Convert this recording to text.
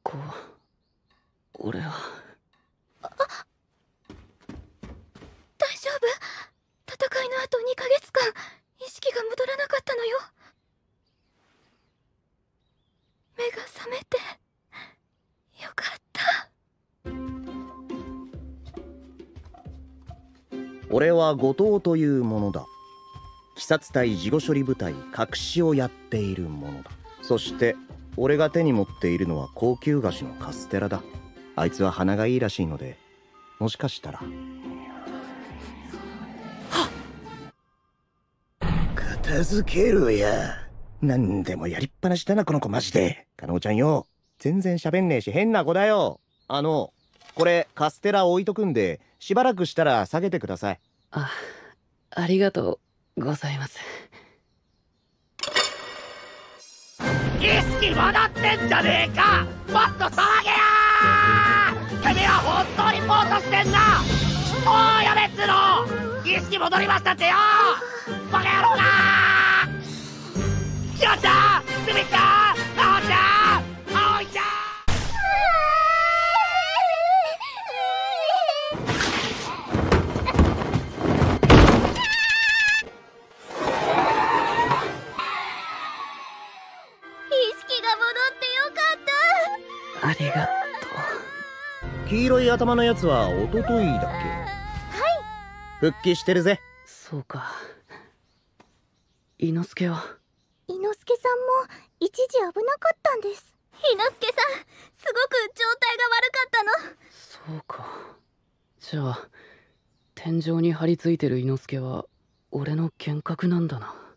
こ、俺は。 大丈夫？戦いの後2ヶ月間意識が戻らなかったのよ。目が覚めてよかった。 俺は後藤というものだ。鬼殺隊事後処理部隊隠しをやっているものだ。そして俺が手に持っているのは高級菓子のカステラだ。あいつは鼻がいいらしいので、もしかしたら。片付けるや。なんでもやりっぱなしだなこの子マジで。加納ちゃんよ、全然喋んねえし変な子だよ。これカステラ置いとくんでしばらくしたら下げてください。 ありがとうございます。 意識戻ってんじゃねえか。もっと騒げやー。てめえは本当にポートしてんな。もうやめっつの。意識戻りましたってよ。バカ野郎がー。キヨちゃん、スミちゃん、ナオちゃん、アオイちゃん。 ありがとう。黄色い頭のやつは一昨日だっけ？はい。復帰してるぜ。 そうか。伊之助は？ 伊之助さんも一時危なかったんです。伊之助さん、すごく状態が悪かったの。 そうか。じゃあ天井に張り付いてる伊之助は俺の幻覚なんだな。